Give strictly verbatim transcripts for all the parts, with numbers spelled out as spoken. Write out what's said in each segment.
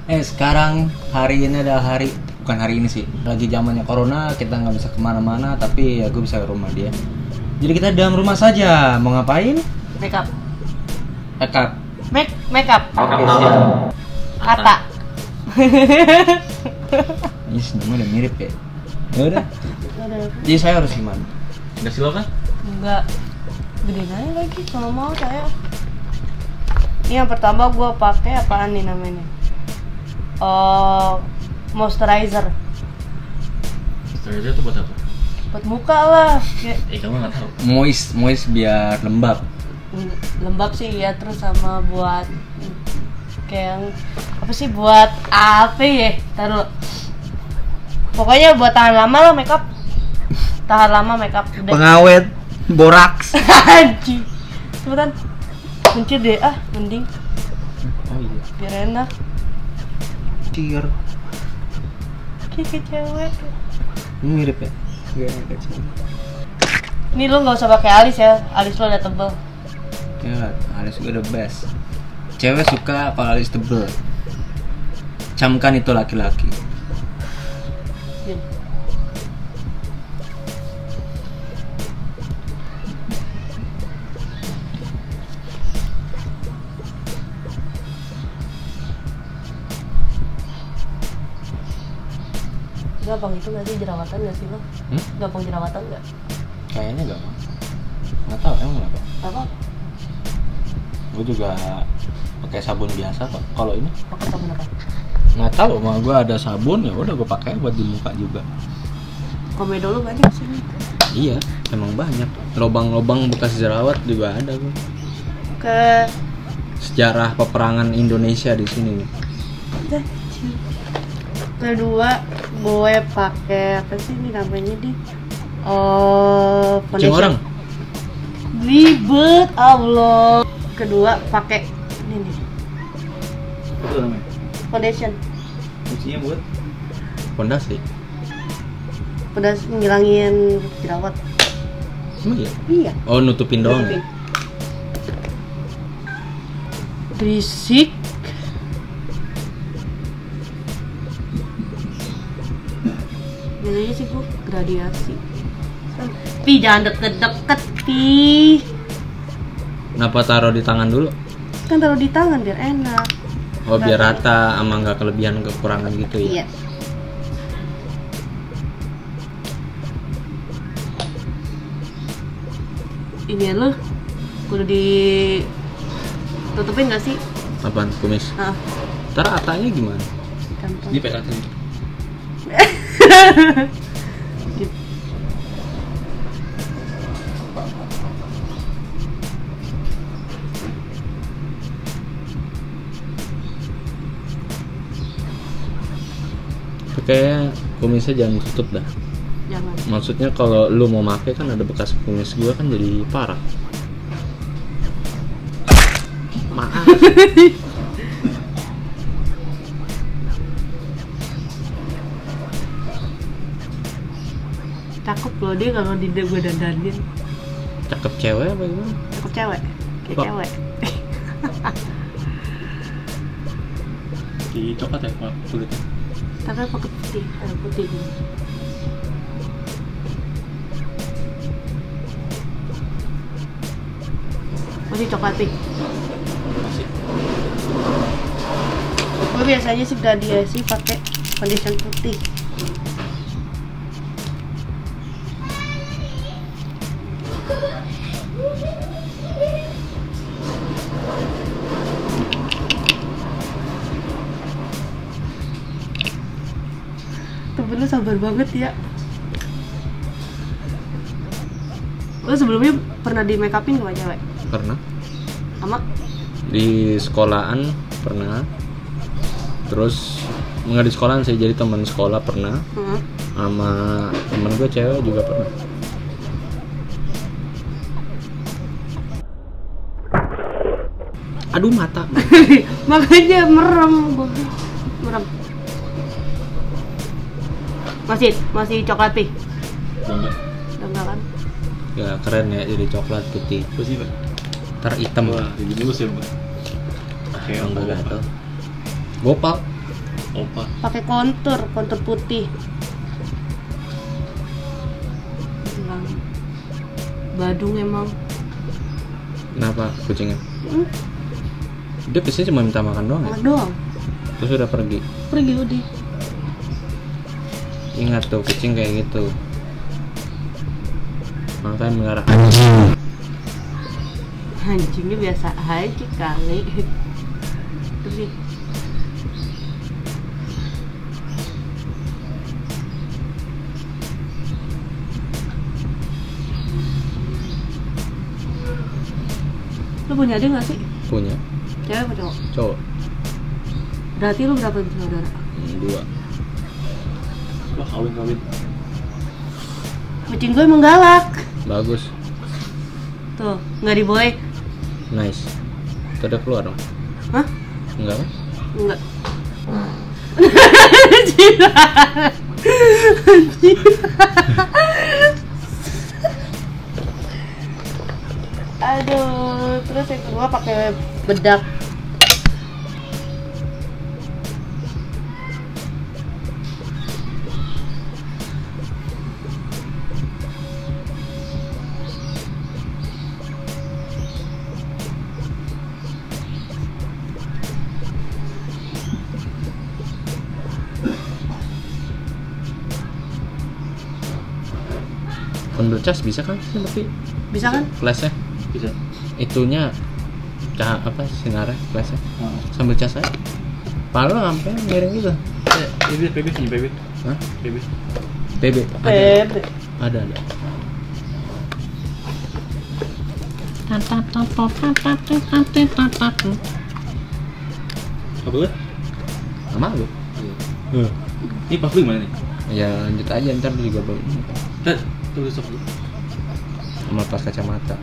Eh sekarang hari ini adalah hari, bukan hari ini sih, lagi zamannya corona, kita nggak bisa kemana-mana, tapi ya gue bisa ke rumah dia. Jadi kita dalam rumah saja. Mau ngapain? Make up. Make up. Make make up. Oke siap. Ata. Ini namanya udah mirip ya. Ya udah. Jadi saya harus gimana? Nggak sih lo kan? Enggak. Gedein aja lagi kalau mau saya. Ini yang pertama gue pakai apaan nih namanya? Uh, moisturizer. Moisturizer itu buat apa? Buat muka lah. Ya, Eh kamu nggak tahu. Moist, moist biar lembab. lembab sih ya, terus sama buat kayak yang apa sih, buat apa ya? Taruh. Pokoknya buat tahan lama lah makeup. Tahan lama makeup. Pengawet, boraks. Anjing. Cepetan. Kunci deh ah, mending Oh iya. biar enak. Cier. Kayak cewek. Ini mirip ya? Gak kecil. Ini lo nggak usah pakai alis ya, alis lo udah tebel. Ya, alis gue the best. Cewek suka kalau alis tebel. Camkan itu laki-laki. Ya. Gampang itu nggak sih jerawatan nggak sih lo? Hmm? Gampang jerawatan nggak? Kayaknya gak mau. Nggak tahu emang kenapa. Apa? Gue juga pakai sabun biasa kok. Kalau ini Pakai sabun apa? nggak tahu, mah gue ada sabun ya udah gue pakai buat di muka juga. Komedo lo banyak sini. Iya, emang banyak. Lobang-lobang bekas jerawat juga ada gue. Ke Sejarah peperangan Indonesia di sini nih. kedua gue pakai apa sih ini namanya di oh Kucing orang. Ribet Allah. Kedua pakai ini nih Itu namanya. foundation. Fungsinya buat fondasi. Udah ngilangin jerawat. Emang iya? Iya. Oh, nutupin doang ya? Berisik. Biasanya sih gue gradiasi. Pi jangan deket-deket Pi. Kenapa taruh di tangan dulu? Kan taruh di tangan biar enak. Oh, biar rata sama nggak kelebihan kekurangan gitu ya? Iya. Ini lo kudu ditutupin gak sih? Apaan? Kumis? Ah, Ntar ratanya gimana? gampang. Ini pakai rata. Gitu. Kayaknya kumisnya jangan tutup dah. Jangan. Maksudnya kalau lu mau make kan ada bekas kumis gua kan jadi parah. Maaf. Cakep loh dia kalau di gue dandanin. Cakep cewek apa gimana? Cakep cewek. Kayak Kok? cewek. Di coklat ya Pak kulitnya. Tapi pakai putih, ada putih nih. Putih coklat pink. Masih. Gue biasanya sih gradiasi pakai foundation putih. Temen lu sabar banget ya. Lu sebelumnya pernah di make upin sama cewek? Pernah. Sama? Di sekolahan pernah. Terus nggak di sekolahan sih, jadi teman sekolah pernah. Hmm. Sama temen gue cewek juga pernah. Aduh mata. Makanya merem, merem. Masih, masih coklat pink. Enggak. Udah enggak kan? Ya keren ya, jadi coklat putih. Apa sih Pak? Ntar hitam. Wah, jadi dulu sih Pak. Pakai Enggak apa? gatel. Gopal. Opa. pakai kontur, kontur putih. Bilang, Badung emang. Kenapa kucingnya? Hmm, Dia biasanya cuma minta makan doang ya? makan doang. Terus udah pergi. Pergi udah. Ingat tuh kucing kayak gitu. Makanya melihara anjing. Anjingnya biasa aja kali. Terus sih. Lu punya adik gak sih? Punya Cewek apa cowok? cowok. Berarti lu berapa bersaudara? Hmm, dua. Wah, kawin kawin. Kucing gue emang galak. Bagus. Tuh, nggak diboy. Nice. Itu udah keluar dong? Hah? Enggak kan? Enggak. Aduh, terus yang kedua pakai bedak. Ambil cas bisa kan sih tapi Bisa kan? flashnya Bisa. itunya cah apa sinarnya flashnya Ah. sambil cas aja. Palu sampai miring gitu. Eh, P B, P B sini P B. Hah? P B. P B ada Bebe. ada ada. Apa lu? Sama lu. Iya. Ini pas lu gimana nih? Ya lanjut aja ntar juga belum Tet, tuh besok lu. sama pas kacamata.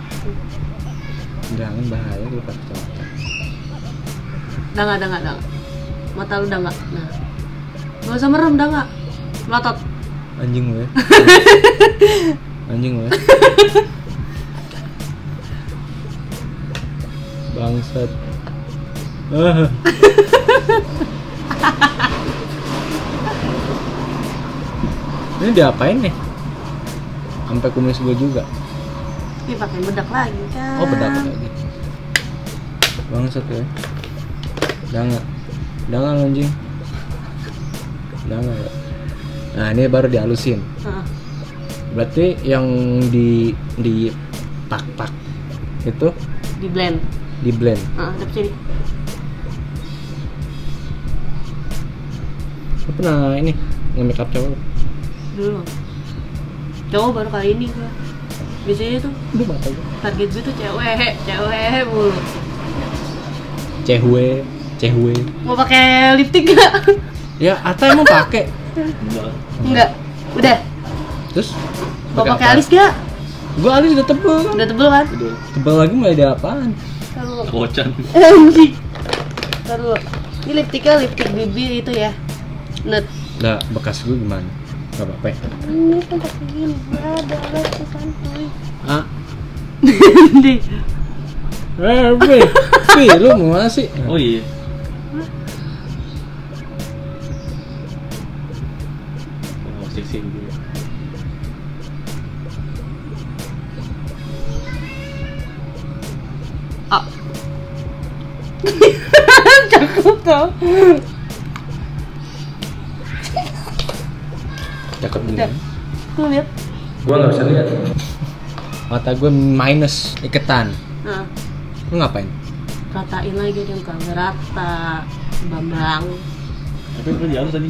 Jangan bahaya lu pas kacamata. Udah nggak, udah nggak, udah nggak. Mata lu udah nggak. Nah, nggak usah merem, udah nggak. Melotot. Anjing lu ya. Anjing lu ya. Bangsat. Ah. Ini diapain nih? Sampai kumis gue juga. Ini pakai bedak lagi kan? Oh bedak lagi. Bangsat ya. Jangan. Jangan anjing. Jangan ya. Nah ini baru dihalusin. Heeh. Berarti yang di di pak pak itu Di blend. di blend. Heeh, dapet sini. Lu pernah ini nge-make up cowok? Dulu. Cowok baru kali ini gua. Biasanya tuh Udah mata gue. target gue tuh cewek, cewek mulu. Cehwe, cehwe. Mau pakai lipstick gak? Ya Ata emang pakai. Enggak. Enggak. Udah. Terus Mau pakai alis gak? Gua alis udah tebel. Udah tebel kan? Udah. Tebel lagi mulai dari apaan? Taruh. Kocan. Anjing. Taruh. Ini lipstiknya lipstik bibir itu ya. Nut. Nah, bekas gue gimana? Gak apa-apa ya? Ini kan pakai gini. Ada alas santuy. Ah, Nih. eh, Pi, Pi, lu mau mana sih? Oh iya. Oh, seksi gitu. Ah. Cakep tau. Cakep Udah. gini. Tuh lihat. Gua nggak bisa lihat. Mata gue minus iketan. Nah, Lu ngapain? ratain lagi dia kagak rata. Bambang. Tapi udah di halus tadi.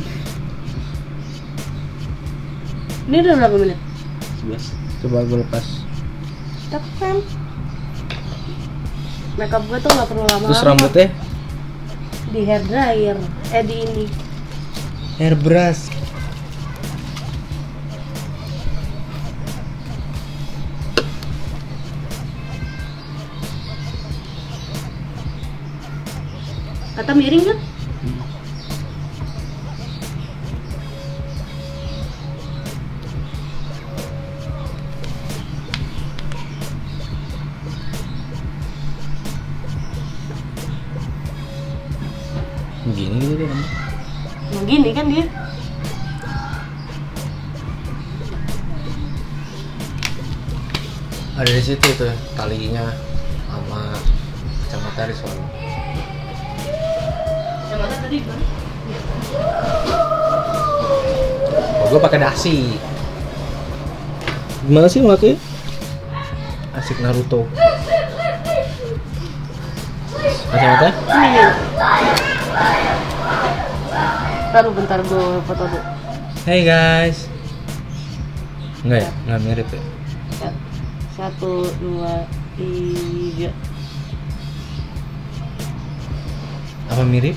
Ini udah berapa menit? sebelas. Coba gue lepas. Cakep kan? Makeup gue tuh nggak perlu lama-lama. Terus rambutnya Di hair dryer. Eh di ini. hairbrush. Kata miring kan? Begini gitu deh rambut. Nah, gini kan dia. Ada di situ tuh talinya sama kacamata di sono. Kacamata tadi kan? Oh, gue pakai dasi. Gimana sih makanya? Asik Naruto. Kacamata? Ini. Bentar, bentar gue foto dulu. Hey guys. Enggak ya? Enggak mirip ya? Ya. Satu, dua, tiga. Apa mirip?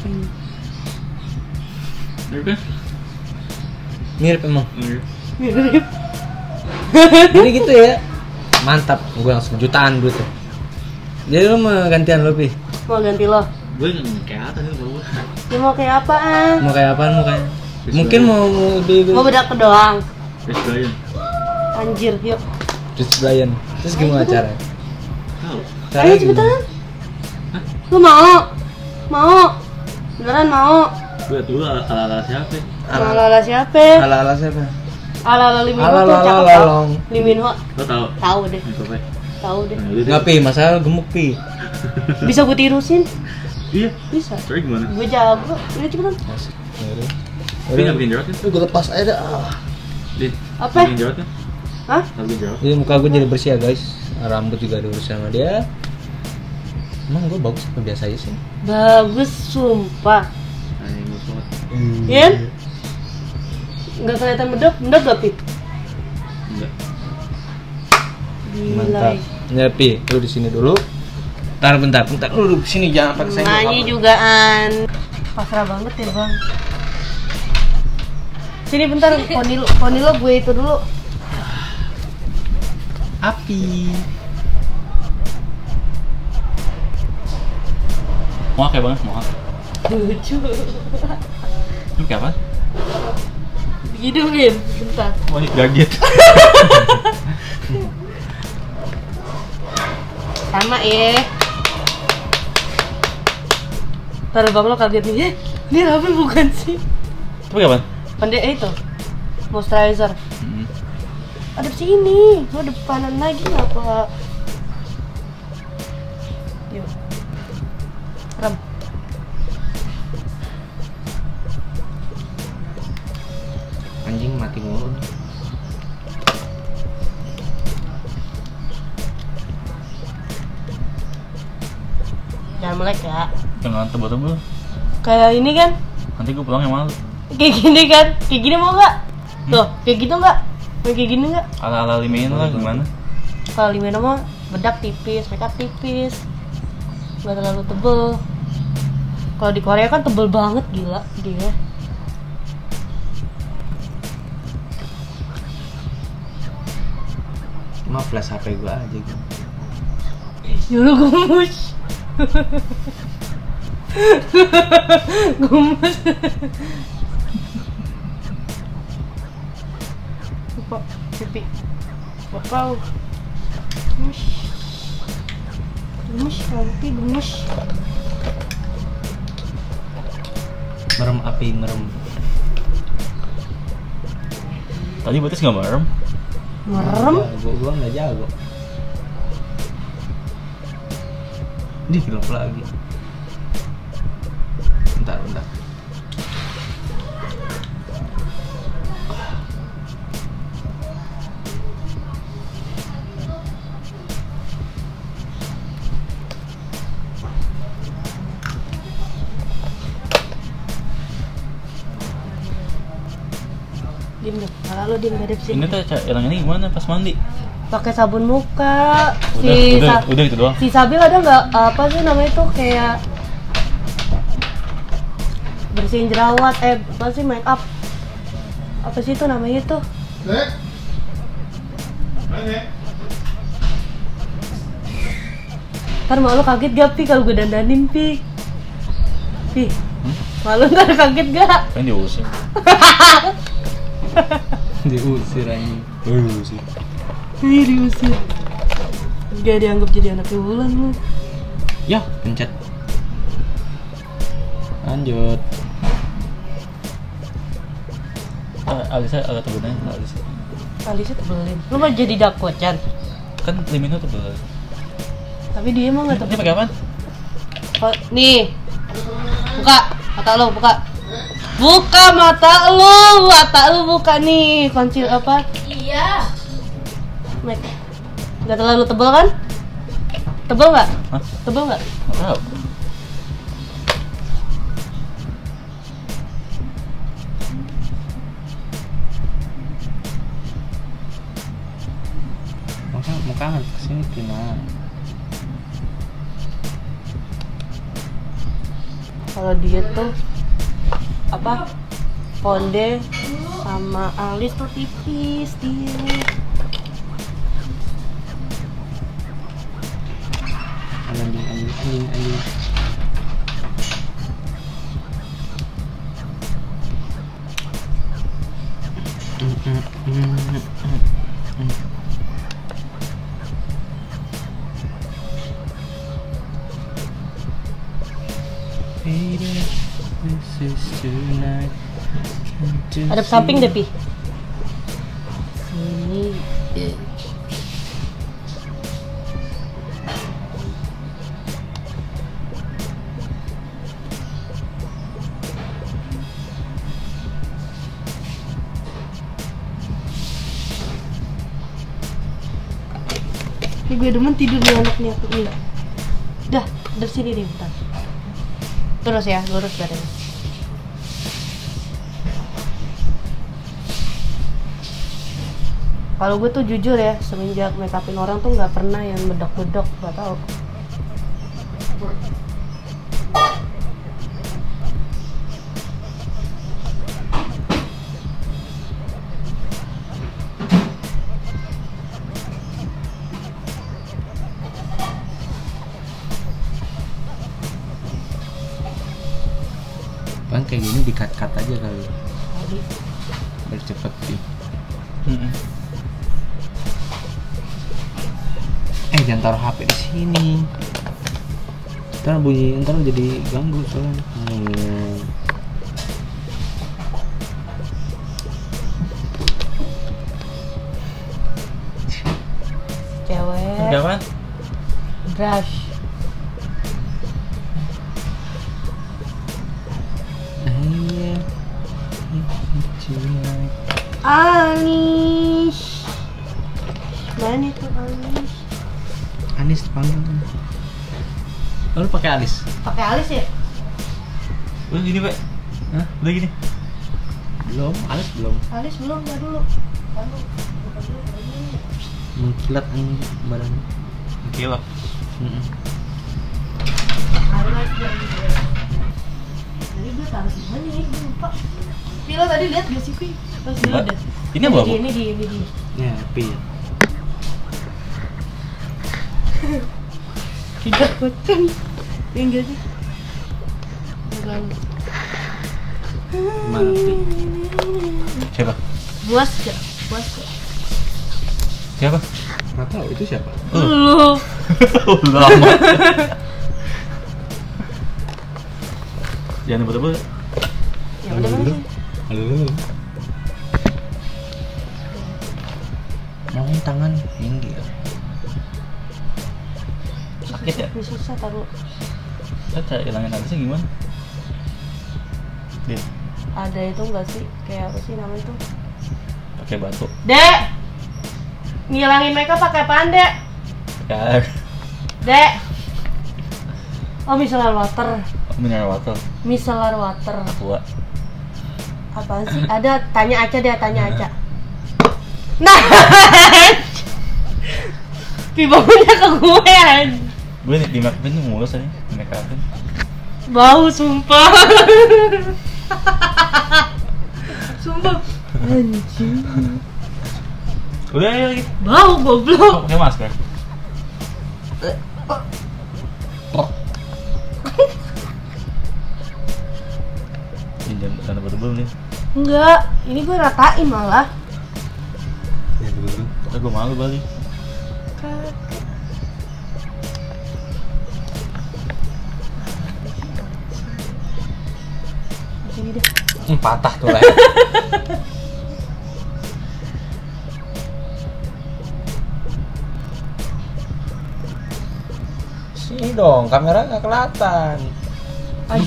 Mirip kan? Mirip emang. Mirip. Mirip. Jadi gitu ya. Mantap, gue langsung jutaan duit tuh. Jadi lo mau gantian lo, Pi? Mau ganti lo? Gue kayak atas itu baru. Ya mau kayak apaan? Mau kayak apaan mukanya? Chris Mungkin Bryan. mau lebih Mau bedak doang. Chris Bryan. Anjir, yuk. Chris Bryan. Terus gimana caranya? Tahu. Ayo cepetan. Lu mau? Mau? Beneran mau? Gue dulu ala-ala siapa? Ala-ala siapa? Ala-ala siapa? Ala-ala Lee Min Ho Ala tuh ala cakep ala tau. long. Lee Min Ho. Lo tahu? Tahu deh, Siapa? tahu deh. Nah, udah deh. Nggak, Pi, masalah gemuk, Pi. Bisa gue tirusin? Iya. Bisa. Sorry gimana? Gue jago. Udah cepetan. Asik. Tapi nggak bikin jerawat kan? Gue lepas aja dah. Ah. Dit. Apa? Bikin jerawat kan? Hah? Nggak bikin jerawat. Jadi muka gue jadi bersih ya guys. Rambut juga diurus sama dia. Emang gue bagus apa biasa aja sih? Bagus, sumpah. Nah, yang gue banget. Iya? Nggak kelihatan medok, medok gak, Pi? Enggak. Gila. Mantap. Ya, Pi, lu di sini dulu. Bentar, bentar, bentar. Lu duduk sini jangan pakai senggol. Nanya apa. jugaan. Pasrah banget ya, Bang. Sini bentar, poni lo, poni lo gue itu dulu. Api. Mau kayak banget, mau. Lucu. Lu kayak apa? Hidupin, bentar. Mau nih gaget. Sama ya. Ntar bang lo kaget nih, eh, ini apa bukan sih? Tapi kapan? Pandai eh, itu, moisturizer. Hmm. Ada di sini, lo depanan lagi apa? Yuk, rem. Anjing mati mulu. Jangan melek ya. Jangan tebel-tebel. Kayak ini kan, Nanti gue pulang yang malu. kayak gini kan, kayak gini mau nggak? Tuh, kayak gitu nggak? Mau kayak gini nggak? Ala-ala limein lah gimana? Kalau Limeno mah bedak tipis, makeup tipis, nggak terlalu tebel. Kalau di Korea kan tebel banget, gila dia. Cuma flash H P gue aja gitu. Ya lu gemes. Gemes. Lupa, pipi. Bakal. Gemes. Gemes, pipi gemes. Merem api, merem. Tadi betis nggak merem? Merem. Gue gue nggak jago. Di gelap lagi. Bentar, bentar. Diem deh, malah lo diem gadep sih. Ini tuh yang ini gimana pas mandi? Pakai sabun muka. Udah, Si udah, Sa- udah itu doang. Si Sabil ada nggak apa sih namanya tuh kayak bersihin jerawat, eh apa sih make up? Apa sih itu namanya tuh? Ntar malu kaget gak Pi kalau gue dandanin Pi? Pi, malu ntar kaget gak? Kan diusir. Diusir anjing. Diusir. Ih diusir. Gak dianggap jadi anaknya Wulan lu. Ya, pencet. Lanjut. alisnya agak tebelnya alisnya. Alisnya tebelin. Lu mau jadi dakocan? Kan Limino tebel. Tapi dia mah nggak Ini tebel. pakai apa? Oh, nih. Buka mata lu, buka. Buka mata lu, mata lu buka nih. Kunci apa? Iya. Mek. Nggak terlalu tebel kan? Tebel nggak? Hah? Tebel nggak? Nggak tahu. Maka mau kangen kesini gimana? Kalau dia tuh apa? Ponde sama alis tuh tipis dia. Anjing anjing anjing anjing. Ada samping deh, Pi. Sini. Ini gue demen tidur di anak nih aku nih. Dah, dari sini deh, bentar. Terus ya, lurus badannya. Kalau gue tuh jujur ya, semenjak make upin orang tuh nggak pernah yang bedok-bedok, nggak tahu. Bang kayak gini di-cut-cut aja kali. Tadi Biar cepet sih. Mm-mm. Eh jangan taruh H P di sini. Ntar bunyi, ntar jadi ganggu soalnya. Hmm. cewek, Udah apa? brush. Iya. Anis. Mana itu Anis? Anis panggil. Lalu pakai alis. Pakai alis ya? Udah gini, Pak. Hah? Udah gini. Belum, alis belum. Alis belum, ya dulu. Lalu, buka dulu, ini. Mengkilat ini badannya. Gila. Mm-mm. Highlight dari dia. Tadi gue taruh di mana nih? Gue lupa. Pila tadi lihat gak sih, Pi? Pas dulu Mbak, dah. ini apa, Bu? Ini di ini di. Ya, pi. Tidak kocan. Ya enggak sih? Enggak. Gimana, pi? Siapa? Buas gak? Buas gak? Siapa? Nggak tahu itu siapa. Lu. Udah lama. Jangan tebel-tebel. Ya udah mana sih? Halo. Mau tangan minggir. Sakit ya? Ini susah taruh. Saya cara hilangin alisnya gimana? Dit, Ada itu enggak sih? Kayak apa sih namanya tuh? pakai batu. Dek! Ngilangin makeup pakai apaan, Dek? Ya, Dek! Oh, micellar water. mineral water. Micellar water. Tua. Apaan sih? Ada, tanya Aca deh, tanya Aca. Nah! Pibonya ke gue an. Gue di make upin tuh mulus aja, di make upin. Bau, sumpah. Sumpah. Anjing. Udah ya lagi. Bau, goblok. Pakai masker. Ini jangan jangan tebel-tebel nih. Enggak, ini gue ratain malah. Ya dulu. Tapi gue malu balik. Sini deh. Hmm, patah tuh lah. dong, kamera nggak kelihatan. Ay.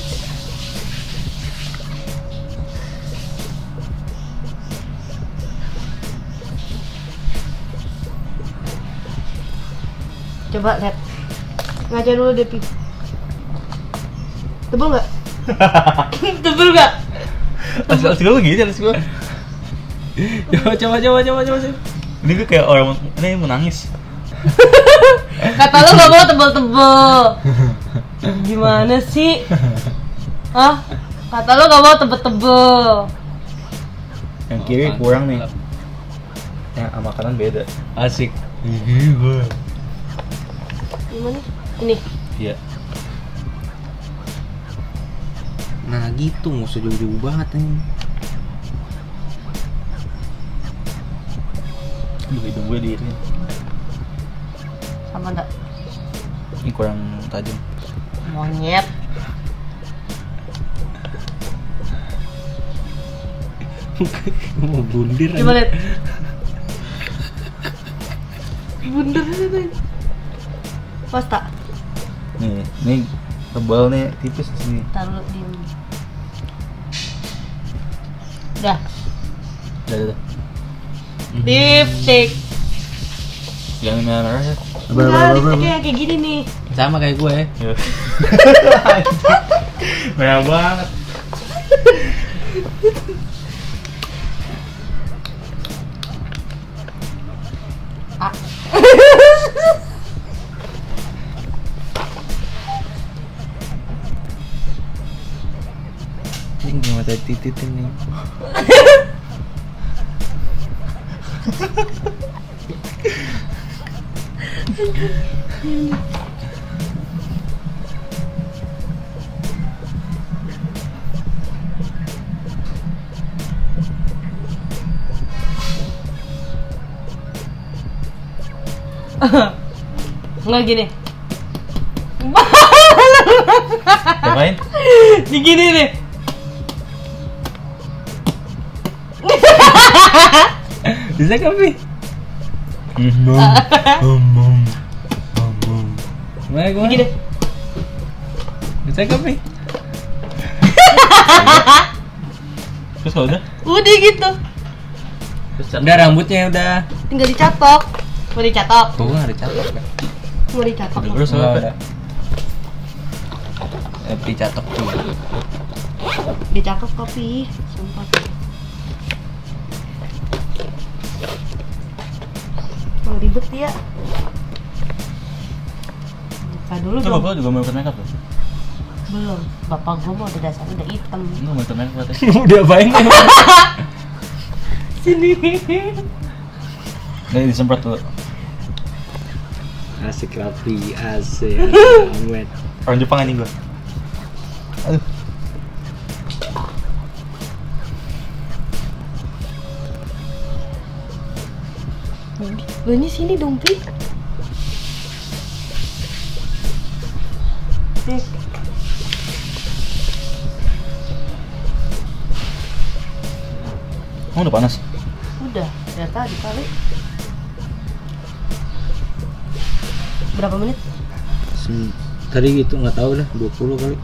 Coba lihat. Ngaca dulu deh, Pi. Tebel nggak? Tebel nggak? Let's let's go gitu, let's go. Coba coba coba coba coba. Ini gue kayak orang ini mau nangis. Kata lo nggak mau tebel-tebel. Gimana sih? Hah? Kata lo nggak mau tebel-tebel. Yang kiri kurang nih. Yang sama kanan beda. Asik. Ih, gue. Gimana? Ini. Iya. Nah gitu, nggak usah jauh-jauh banget nih. Aduh, hidung gue diirin. Sama enggak? Ini kurang tajam. Monyet. Mau bundir. Coba lihat. Bundar itu. Pas tak? Nih, nih tebal nih, tipis di sini. Taruh di. Dah. Udah, udah. Lipstick. Yang merah ya. Enggak, lipsticknya yang kayak gini nih. Sama kayak gue. Merah banget. Ah. Ini gimana tadi titit ini? Enggak gini. Ngapain? Di gini nih. Bisa kopi? Ngomong, ngomong, ngomong. Mana gue? Gini. Bisa kopi? Terus kalau udah? Udah gitu. Terus udah rambutnya udah. Tinggal dicatok. Mau dicatok. Tuh nggak dicatok kan? Mau dicatok. Terus apa? Eh, dicatok tuh. Dicatok kopi. Sumpah. Mau ribet ya. Buka dulu Itu dong. bapak juga mau ikut makeup tuh? Belum. Bapak gua mau udah dasarnya udah hitam. Lu mau ikut makeup katanya? Udah apain? Sini. Nih disemprot dulu. Asik rapi, asik amat. Orang Jepang anjing gua. Aduh. Lo ini sini dong, Pi. Nih. Oh, udah panas. Udah, dari tadi kali. Berapa menit? Sem- Tadi gitu nggak tahu dah, dua puluh kali.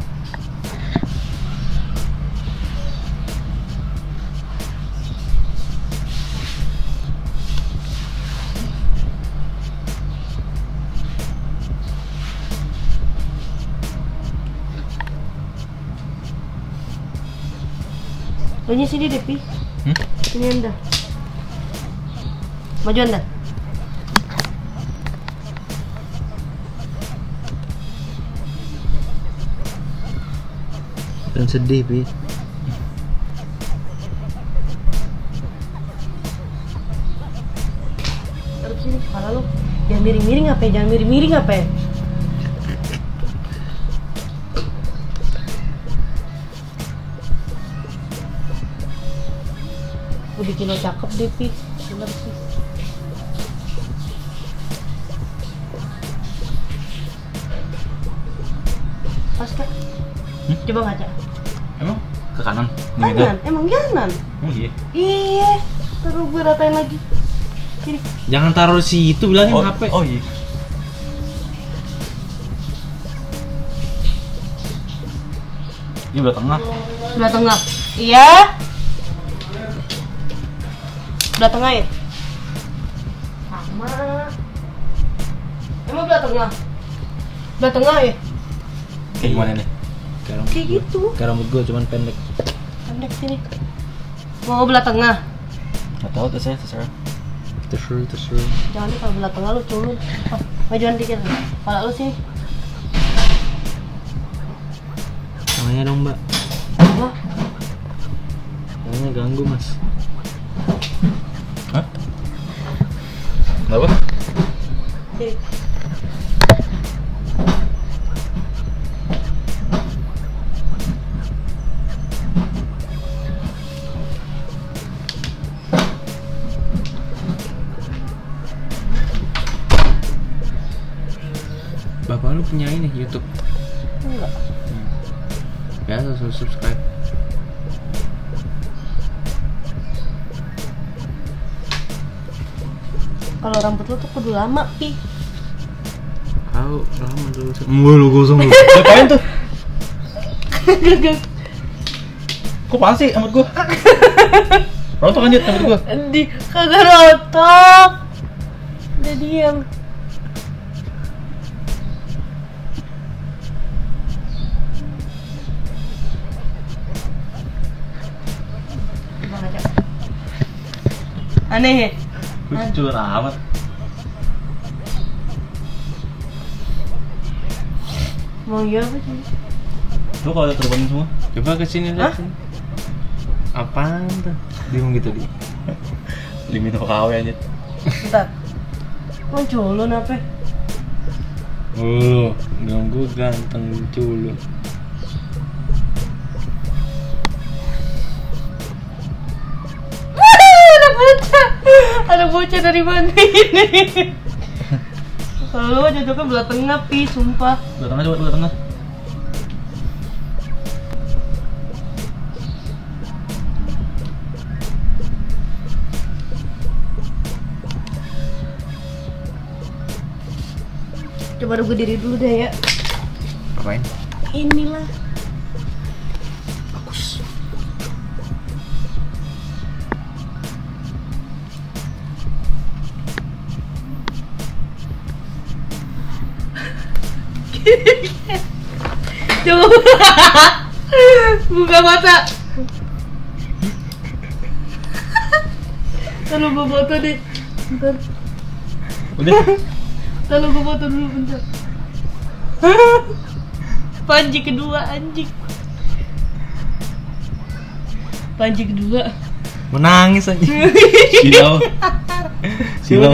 Lo ini sini deh, Pi. Hmm? Sini anda. Maju anda. Dan sedih, Pi. Taruh sini kepala lu. Jangan miring-miring apa ya? Jangan miring-miring apa ya? Gue bikin lo cakep deh, Pi. Bener sih. Pas kak? Hmm? Coba ngaca. Emang ke kanan? Ini beda? Kanan, emang kanan. Oh iya. Iya, terus gue ratain lagi. Sini. Jangan taruh di situ, bilangin Oh, H P. oh iya. Ini belah tengah. Belah tengah. Iya. Belah tengah ya? Sama. Emang belah tengah? Belah tengah ya? Kayak gimana nih? Kayak rambut Kayak gua. gitu. Kayak rambut gua cuman pendek. Pendek sini. Mau belah tengah? Gak tau tuh saya terserah. Terus terus. Jangan nih kalau belah tengah lu culun. Oh, majuan dikit. Kalau lu sih. Tangannya dong mbak. Apa? Tangannya ganggu mas. Hah? Kenapa? Sini. Bapak lu punya ini YouTube? Enggak. Ya, langsung subscribe. Kalau rambut lu tuh kudu lama, Pi. Tahu lama dulu. Mau lu gosong lu. Ngapain tuh? Kok pas sih rambut gua? Rontok lanjut rambut gua. Di kagak rontok. Udah diam. Bang aja. Aneh ya? Lucu amat. Mau iya apa sih? Lu kalau terbangun semua? Coba kesini Hah? lihat sini. Apaan tuh? Bingung gitu di. Limit K W aja. Bentar. Mau culun apa? Oh, ganggu ganteng culun. Anak bocah. Anak bocah dari mana ini? Kalau lu cocoknya belah tengah, Pi, sumpah. Belah tengah coba belah tengah. Coba gue diri dulu deh ya. Apain? Inilah. Bagus. Coba. Buka mata. Kalau gue foto deh. Bentar. Udah. Kalau gue foto dulu bentar. Panji kedua anjing. Panji kedua. Menangis aja. Silau. Silau.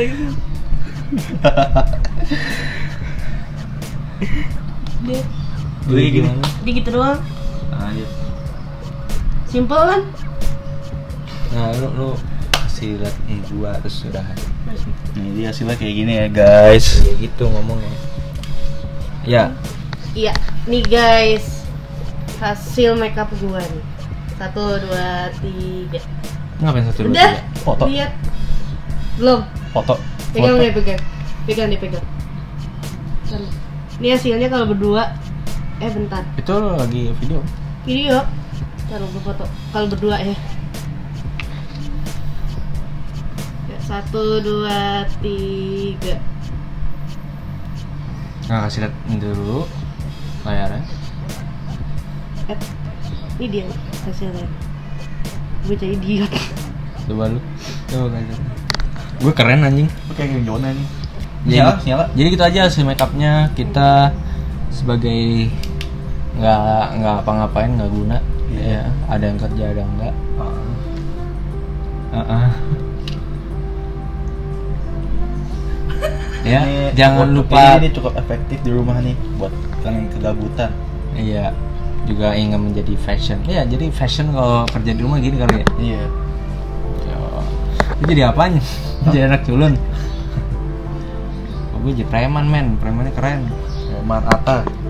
Dia, Udah kayak gini. dia gitu doang. Lanjut. Simpel kan? Nah, lu lu kasih lihat ini gua terus sudah. Nih dia hasilnya kayak gini ya guys. Ya gitu ngomongnya. Ya, Iya, nih guys, hasil makeup gua nih. Satu, dua, tiga. ngapain satu dua Udah, tiga? Foto. lihat. Belum. Foto. Pegang Foto. deh, pegang. Pegang deh, pegang. Bentar. Ini hasilnya kalau berdua. Eh, bentar. Itu lu lagi video. Video. Taruh gue foto. Kalau berdua ya. Ya, satu, dua, tiga. Nah, kasih lihat ini dulu layarnya. Eh, ini dia hasilnya. Gue jadi idiot. Coba lu. Coba kasih. Gue keren anjing. Oke, kayak Jona nih. Jadi, Nyala, nyala. jadi gitu aja hasil makeupnya. Kita sebagai nggak nggak apa-ngapain, nggak guna. Iya. Ya, ada yang kerja, ada yang enggak. Ah. Uh-uh. Ya, Ini jangan cukup- lupa. Ini cukup efektif di rumah nih buat kalian yang kegabutan. Iya, juga ingin menjadi fashion. Iya, jadi fashion kalau kerja di rumah gini kali ya. Iya. Yo. Lu jadi apanya? Jadi anak culun. Oh, gue jadi preman men, premannya keren. Preman Atta.